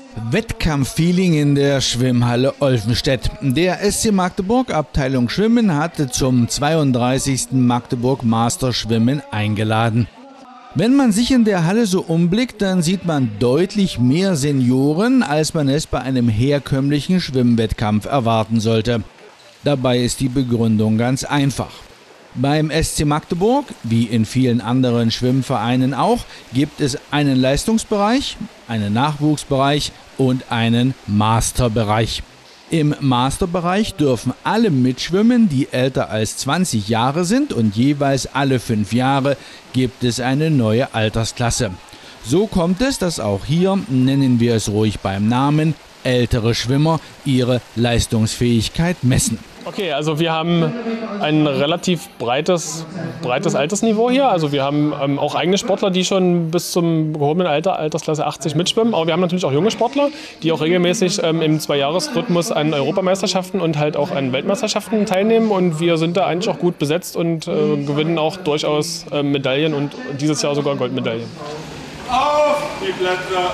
Wettkampffeeling in der Schwimmhalle Olvenstedt. Der SC Magdeburg Abteilung Schwimmen hatte zum 32. Magdeburg Master Schwimmen eingeladen. Wenn man sich in der Halle so umblickt, dann sieht man deutlich mehr Senioren, als man es bei einem herkömmlichen Schwimmwettkampf erwarten sollte. Dabei ist die Begründung ganz einfach. Beim SC Magdeburg, wie in vielen anderen Schwimmvereinen auch, gibt es einen Leistungsbereich, einen Nachwuchsbereich und einen Masterbereich. Im Masterbereich dürfen alle mitschwimmen, die älter als 20 Jahre sind, und jeweils alle 5 Jahre gibt es eine neue Altersklasse. So kommt es, dass auch hier, nennen wir es ruhig beim Namen, ältere Schwimmer ihre Leistungsfähigkeit messen. Okay, also wir haben ein relativ breites Altersniveau hier. Also wir haben auch eigene Sportler, die schon bis zum gehobenen Alter, Altersklasse 80 mitschwimmen. Aber wir haben natürlich auch junge Sportler, die auch regelmäßig im 2-Jahres-Rhythmus an Europameisterschaften und halt auch an Weltmeisterschaften teilnehmen. Und wir sind da eigentlich auch gut besetzt und gewinnen auch durchaus Medaillen und dieses Jahr sogar Goldmedaillen. Auf die Plätze!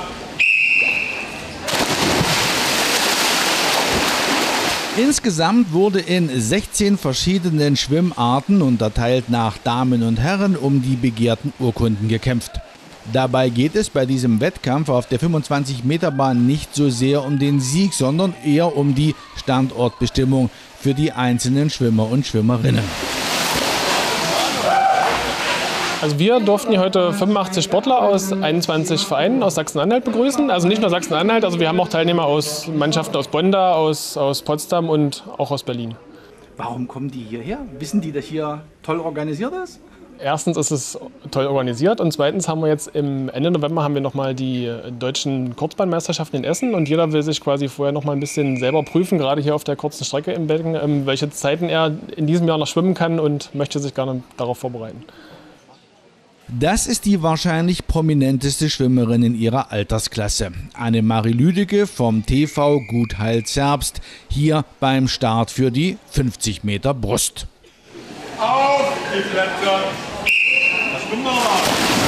Insgesamt wurde in 16 verschiedenen Schwimmarten, unterteilt nach Damen und Herren, um die begehrten Urkunden gekämpft. Dabei geht es bei diesem Wettkampf auf der 25-Meter-Bahn nicht so sehr um den Sieg, sondern eher um die Standortbestimmung für die einzelnen Schwimmer und Schwimmerinnen. Also wir durften hier heute 85 Sportler aus 21 Vereinen aus Sachsen-Anhalt begrüßen. Also nicht nur Sachsen-Anhalt, also wir haben auch Teilnehmer aus Mannschaften aus Bonn da, aus Potsdam und auch aus Berlin. Warum kommen die hierher? Wissen die, dass hier toll organisiert ist? Erstens ist es toll organisiert und zweitens haben wir jetzt Ende November haben wir nochmal die deutschen Kurzbahnmeisterschaften in Essen und jeder will sich quasi vorher noch mal ein bisschen selber prüfen, gerade hier auf der kurzen Strecke im Becken, welche Zeiten er in diesem Jahr noch schwimmen kann und möchte sich gerne darauf vorbereiten. Das ist die wahrscheinlich prominenteste Schwimmerin in ihrer Altersklasse. Annemarie Lüdecke vom TV Gut Heil-Zerbst, hier beim Start für die 50 Meter Brust. Auf die Plätze! Das schwimmen wir mal!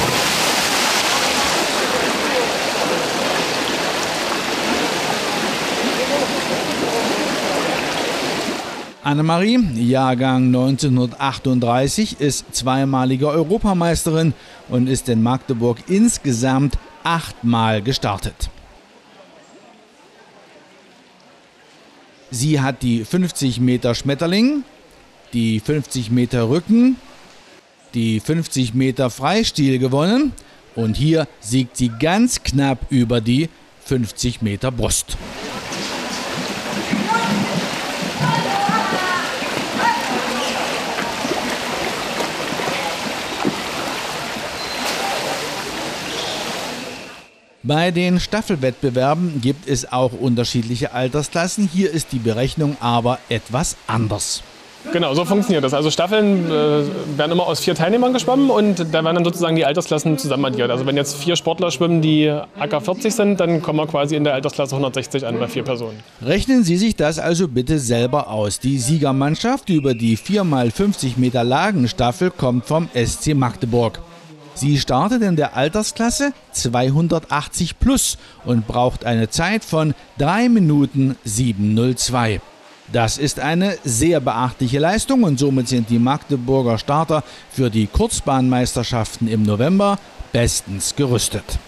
Annemarie, Jahrgang 1938, ist zweimalige Europameisterin und ist in Magdeburg insgesamt 8-mal gestartet. Sie hat die 50 Meter Schmetterling, die 50 Meter Rücken, die 50 Meter Freistil gewonnen und hier siegt sie ganz knapp über die 50 Meter Brust. Bei den Staffelwettbewerben gibt es auch unterschiedliche Altersklassen. Hier ist die Berechnung aber etwas anders. Genau, so funktioniert das. Also Staffeln werden immer aus 4 Teilnehmern geschwommen und da werden dann sozusagen die Altersklassen zusammen addiert. Also wenn jetzt 4 Sportler schwimmen, die AK 40 sind, dann kommen wir quasi in der Altersklasse 160 an bei 4 Personen. Rechnen Sie sich das also bitte selber aus. Die Siegermannschaft über die 4x50 Meter Lagenstaffel kommt vom SC Magdeburg. Sie startet in der Altersklasse 280 plus und braucht eine Zeit von 3 Minuten 7:02. Das ist eine sehr beachtliche Leistung und somit sind die Magdeburger Starter für die Kurzbahnmeisterschaften im November bestens gerüstet.